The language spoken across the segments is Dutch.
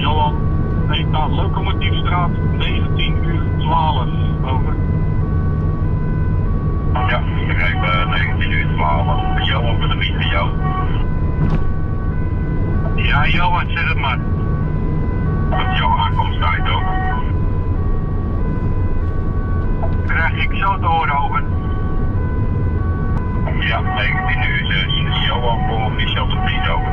Johan, ETA Locomotiefstraat, 19 uur 12, over. Ja, ik begrijp 19 uur 12. Johan voor de wiet van jou. Ja, Johan, zeg het maar. Dat is jouw aankomsttijd ook. Krijg ik zo te horen, over. Ja, 19 uur 6. Johan voor Michel de Vries over.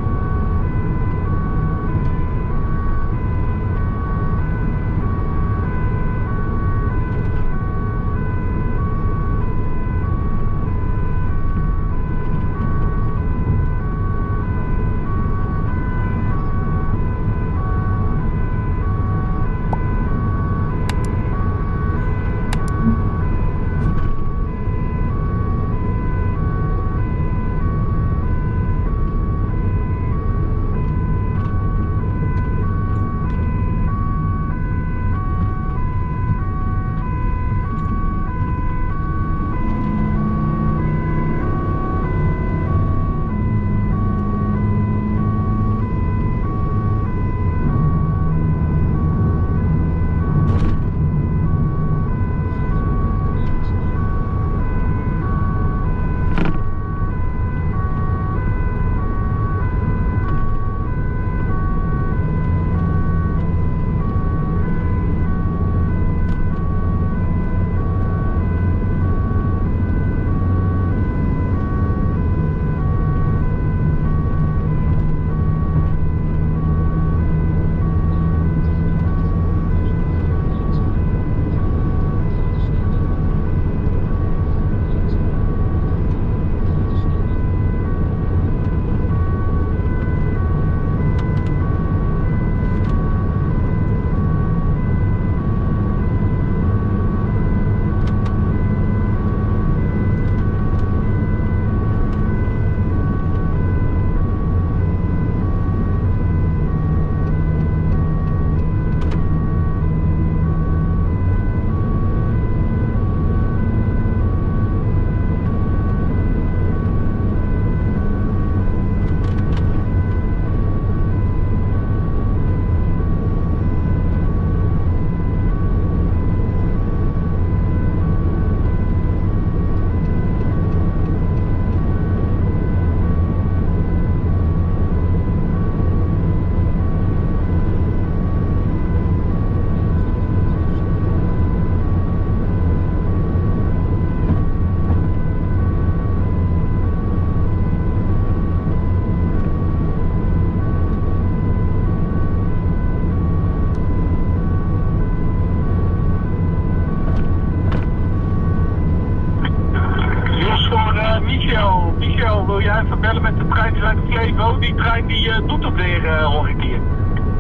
Michel, wil jij even bellen met de trein uit Flevo? Die trein die doet het weer, hoor ik hier.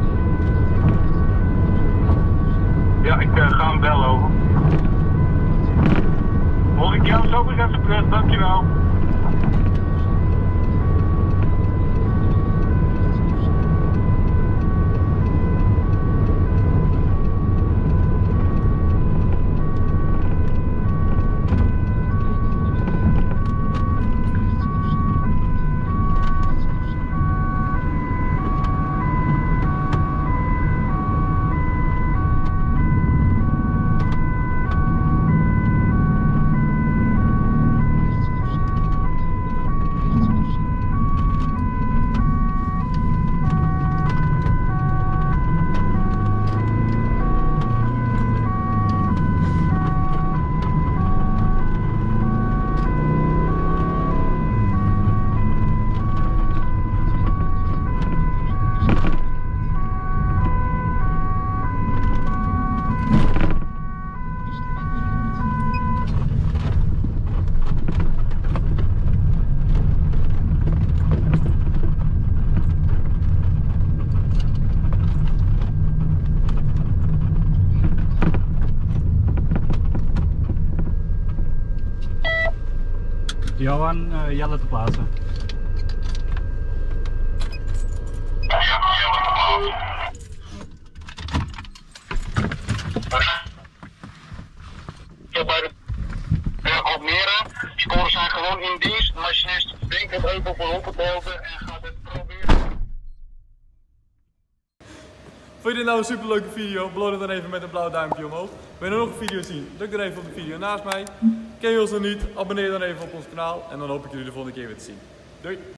Ja, ik ga hem bellen, over. Hoor ik jou zo weer even terug, dankjewel. Johan, Jelle te plaatsen. Ja, Jelle te plaatsen. Bij de Almere, sporen zijn gewoon in dienst. De machinist denkt het even op een boven en gaat het proberen. je dit nou een super leuke video? Beloon het dan even met een blauw duimpje omhoog. Wil je nog een video zien? Druk dan even op de video naast mij. Ken je ons nog niet? Abonneer dan even op ons kanaal. En dan hoop ik jullie de volgende keer weer te zien. Doei!